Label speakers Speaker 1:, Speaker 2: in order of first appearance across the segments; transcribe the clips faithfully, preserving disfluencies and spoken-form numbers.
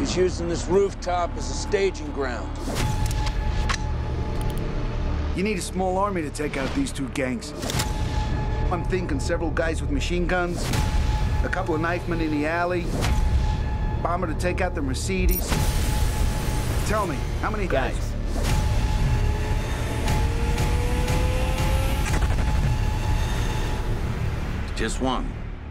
Speaker 1: He's using this rooftop as a staging ground.
Speaker 2: You need a small army to take out these two gangs. I'm thinking several guys with machine guns, a couple of knifemen in the alley, bomber to take out the Mercedes. Tell me, how many guys?
Speaker 1: Just one.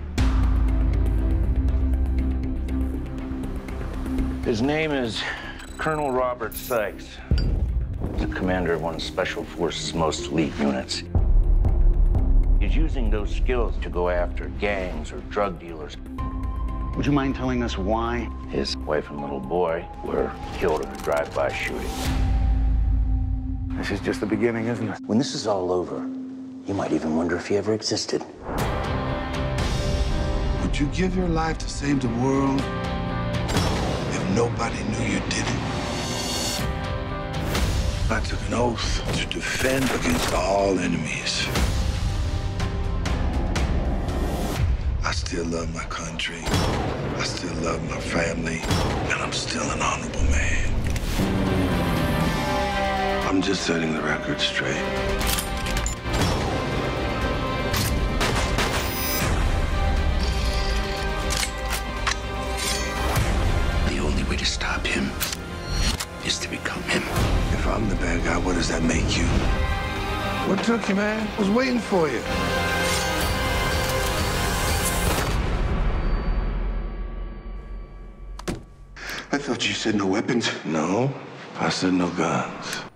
Speaker 3: His name is Colonel Robert Sykes. He's the commander of one of Special Forces' most elite units. He's using those skills to go after gangs or drug dealers.
Speaker 2: Would you mind telling us why?
Speaker 3: His wife and little boy were killed in a drive-by shooting.
Speaker 2: This is just the beginning, isn't it?
Speaker 4: When this is all over, you might even wonder if he ever existed.
Speaker 5: Would you give your life to save the world if nobody knew you did it? I took an oath to defend against all enemies. I still love my country. I still love my family. And I'm still an honorable man. I'm just setting the record straight.
Speaker 4: The only way to stop him is to become him.
Speaker 5: If I'm the bad guy, what does that make you? What took you, man? I was waiting for you. I thought you said no weapons. No, I said no guns.